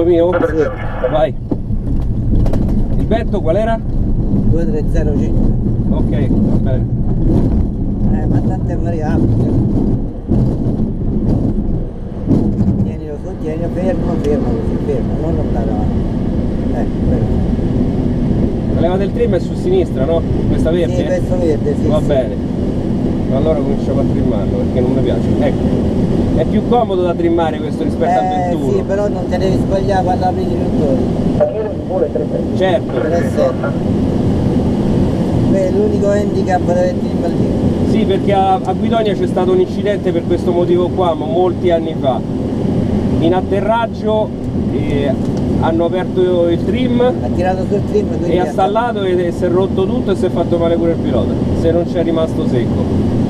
mio? Sì. Vai. Il vento qual era? 2305. Ok, va bene. Ma tante variabili. Tienilo su, tienilo fermo, così, fermo, non andare avanti. Fermo. La leva del trim è su sinistra, no? Questa verde? Sì, questo verde, sì. Va sì. bene. Allora cominciamo a trimmarlo perché non mi piace. Ecco. È più comodo da trimmare questo rispetto al 21. Sì, però non te devi spogliare quando apri i rintorni. Certo. 3,7. È l'unico handicap da avere il baldino. Sì, perché a Guidonia c'è stato un incidente per questo motivo qua, ma molti anni fa. In atterraggio hanno aperto il trim, Ha tirato sul trim e ha stallato e si è rotto tutto e si è fatto male pure il pilota, se non c'è rimasto secco.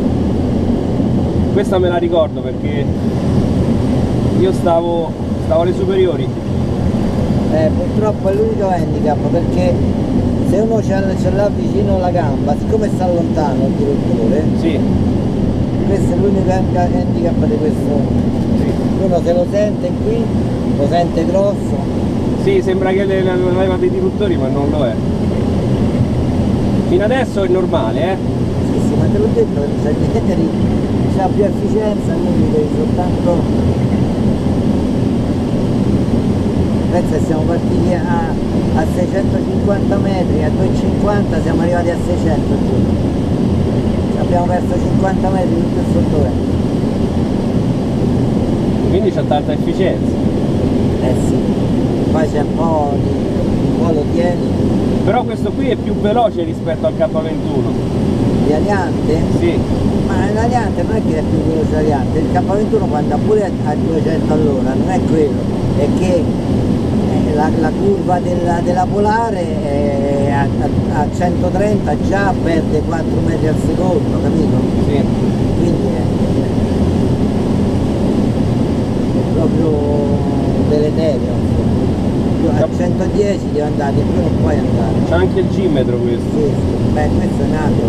Questa me la ricordo perché io stavo alle superiori. Purtroppo è l'unico handicap, perché se uno ce l'ha vicino alla gamba, siccome sta lontano il direttore, Sì. questo è l'unico handicap di questo. Sì. Uno se lo sente qui, lo sente grosso. Sì, sembra che la leva dei diruttori, ma non lo è. Fino adesso è normale, eh? Sì, ma te l'ho detto, c'ha più efficienza, quindi devi soltanto. Pensa che siamo partiti a 650 metri, a 250 siamo arrivati a 600 giù. Abbiamo perso 50 metri tutto il sottovento. Quindi c'ha tanta efficienza. Sì, poi c'è un po' lo tieni. Però questo qui è più veloce rispetto al K21. L'Aliante? Sì. Ma l'Aliante non è che è più veloce l'Aliante, il K21 quando va pure a 200 all'ora, non è quello, è che la curva della Polare a 130 già perde 4 metri al secondo, capito? Sì. Quindi è proprio deleterio. A 110 devi andare, di più non puoi andare. C'ha anche il G-metro questo. Sì, sì. Beh, questo è nato.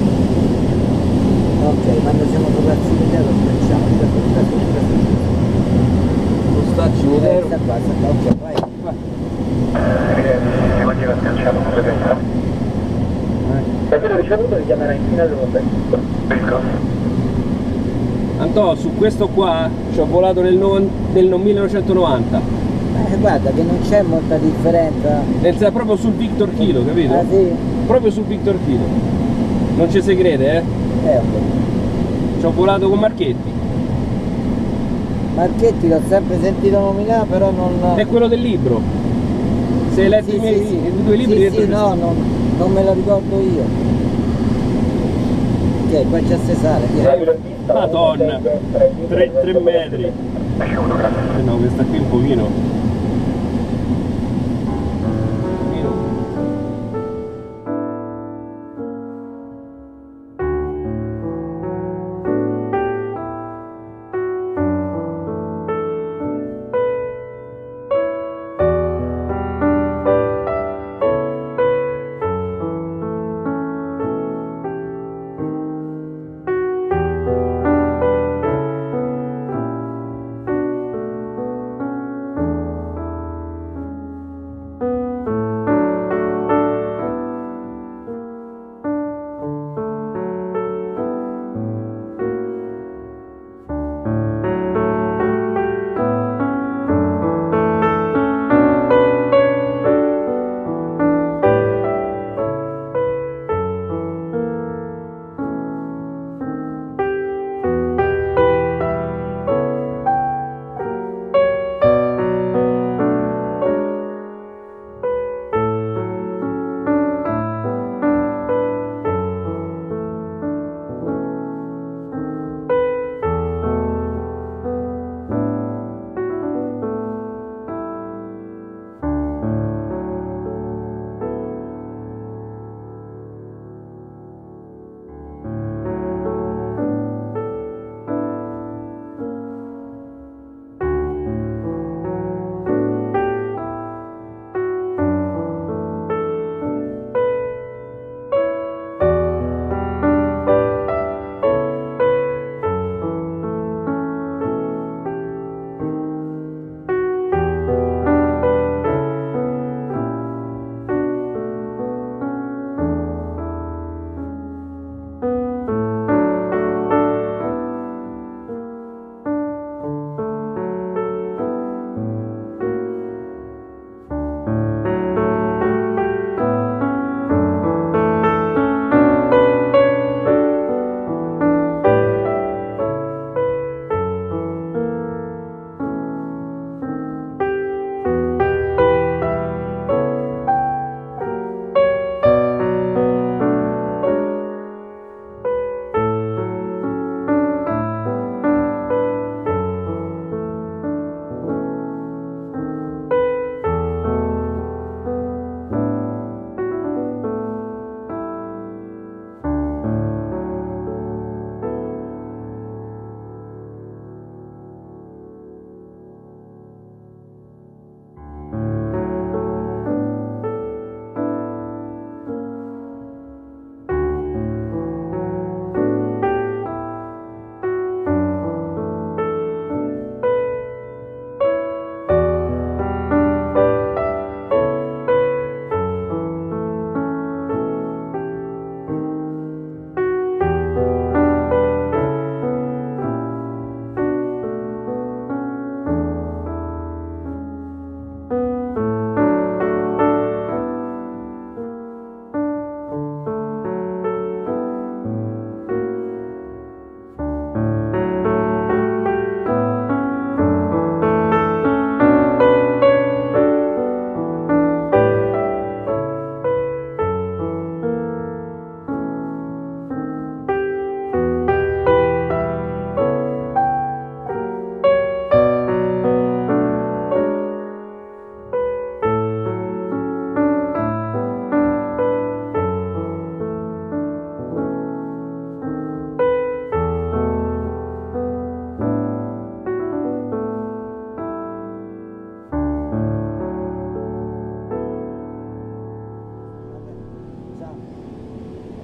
Ok, quando siamo sopra il cimitero schiacciamo. Postacci cimitero. Sta qua, ok, vai. Capito ricevuto li chiamerà in fine Antò, su questo qua ci ho volato nel 1990. Guarda che non c'è molta differenza. Proprio sul Victor Kilo, capito? Ah sì? Proprio sul Victor Kilo. Non ci si crede, eh? Ok. Ci ho volato con Marchetti. Marchetti l'ho sempre sentito nominare, però non. È quello del libro. Se hai letto i due libri Sì, no, non me lo ricordo io. Ok, qua c'è Cesare. Madonna, 3 metri. No, questa qui un pochino.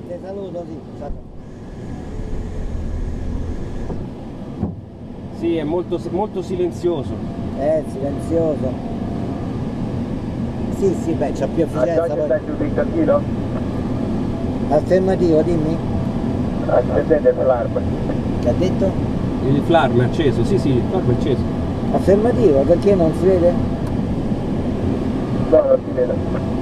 Te saluto, sì. Sì, è molto, molto silenzioso. Silenzioso. Sì, sì, beh, c'ha più efficienza. Poi. Affermativo, dimmi. Accendete l'allarme. Che ha detto? Il flarm è acceso, sì, sì, il flarm è acceso. Affermativo, perché non si vede? No, non si vede.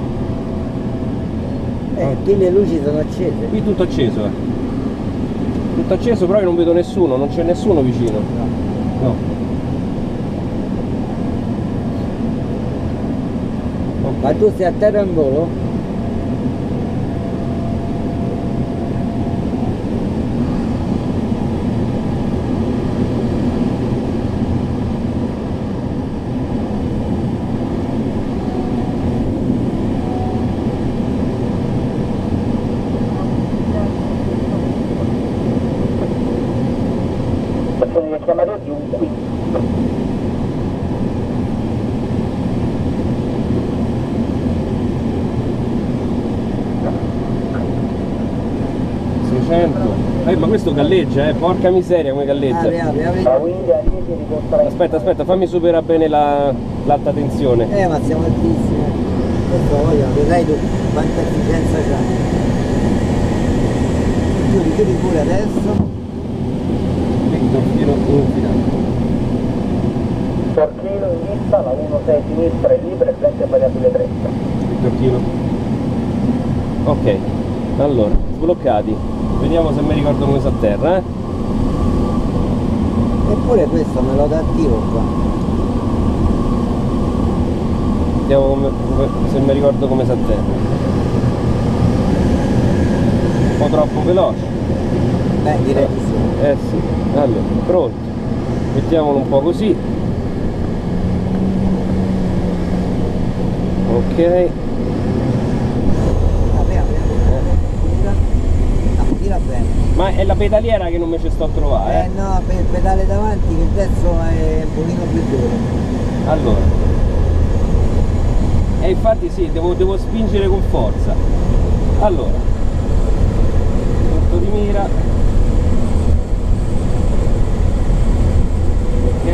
Qui le luci sono accese. Qui tutto acceso, tutto acceso, però io non vedo nessuno, non c'è nessuno vicino. No. Ma tu sei a terra in volo? Sono chiamare di un qui. 600. Ma questo galleggia, porca miseria come galleggia. Apri. La guida riesce di portare. Aspetta, fammi superare bene l'alta tensione. Ma siamo altissimi. Questo voglio, vedrai tu quanta efficienza c'ha. Chiudi pure adesso. Torchino infilato. Torchino in vista, la 1.6 sinistra è libera e frenante variabile 3. Il torchino. Ok, allora, sbloccati. Vediamo se mi ricordo come si atterra, Eppure questo me lo dà attivo qua. Vediamo se mi ricordo come si atterra. Un po' troppo veloce. Beh, direi di sì. Sì. Allora, pronto. Mettiamolo un po' così. Ok. Apri. Tira bene. Ma è la pedaliera che non mi ci sto a trovare, No, per il pedale davanti che il pezzo è un pochino più duro. Allora. Infatti sì, devo spingere con forza. Allora. Punto di mira. Ok.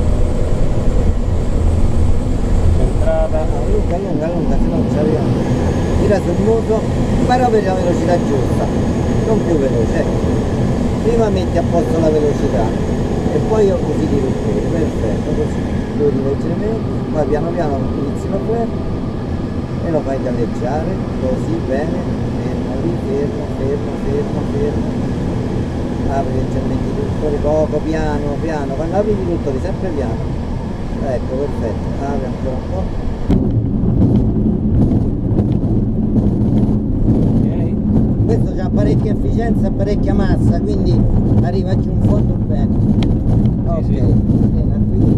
Centrata. Lunga, se non ci arriviamo. Tira sul muso, però per la velocità giusta, non più veloce. Prima metti a posto la velocità e poi io così tiro il piede, perfetto, così. Chiudi leggermente, poi piano piano inizi a fermo e lo fai galleggiare, così bene, fermo lì, fermo. Apri leggermente i tuttori, poco, piano, quando apri i tuttori sempre piano. Ecco, perfetto, apri ancora un po'. Questo c'ha parecchia efficienza e parecchia massa, quindi arriva giù in fondo bene. Ok, sì. bene, qui.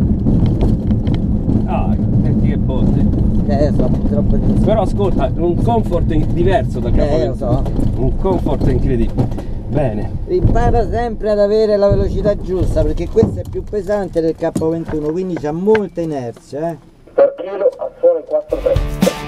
Senti che botte. So, purtroppo di sì. Però ascolta, un comfort diverso dal capo. Lo so. Un comfort incredibile. Bene. Impara sempre ad avere la velocità giusta, perché questo è più pesante del K21, quindi c'ha molta inerzia, Per chilo a sole 4.3.